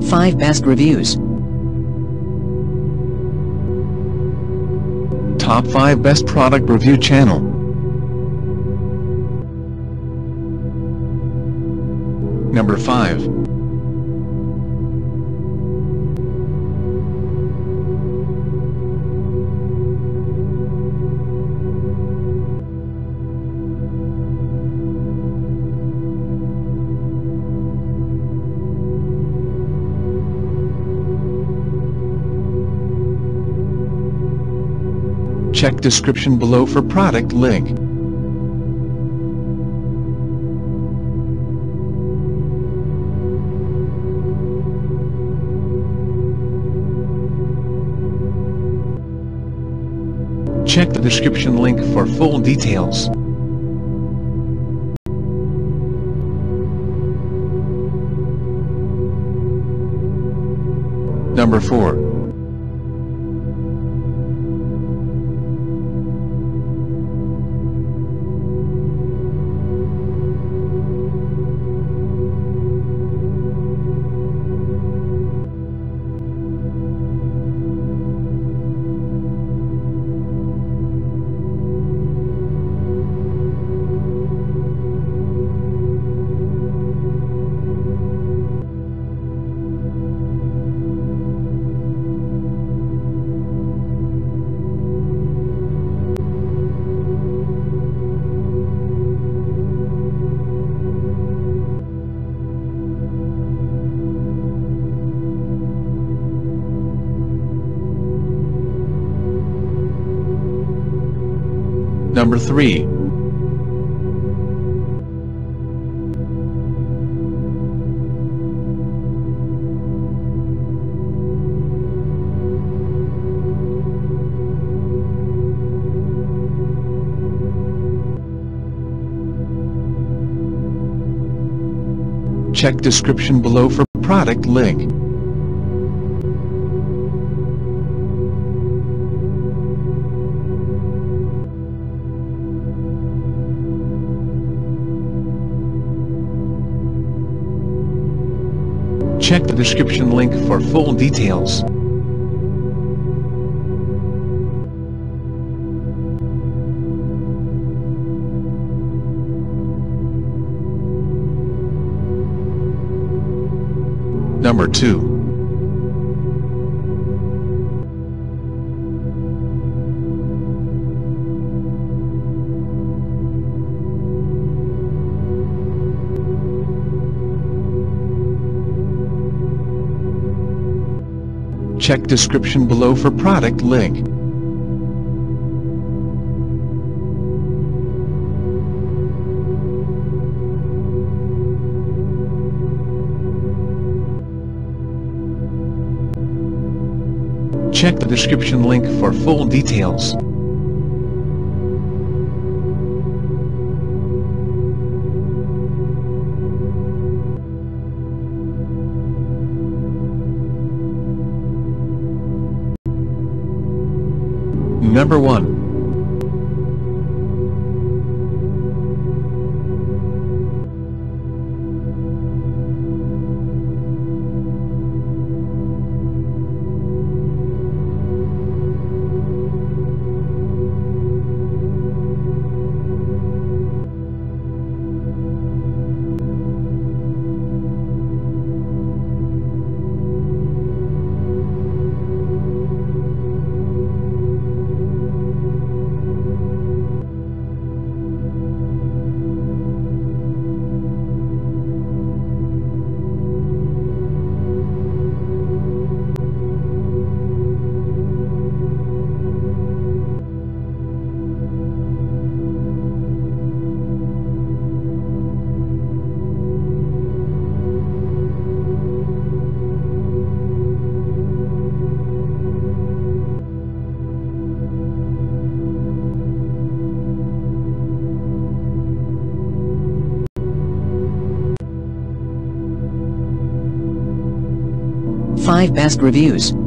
5 Best Reviews. Top 5 Best Product Review Channel. Number 5. Check description below for product link. Check the description link for full details. Number 4. Number 3. Check description below for product link. Check the description link for full details. Number 2. Check description below for product link. Check the description link for full details. Number 1. Five Best Reviews.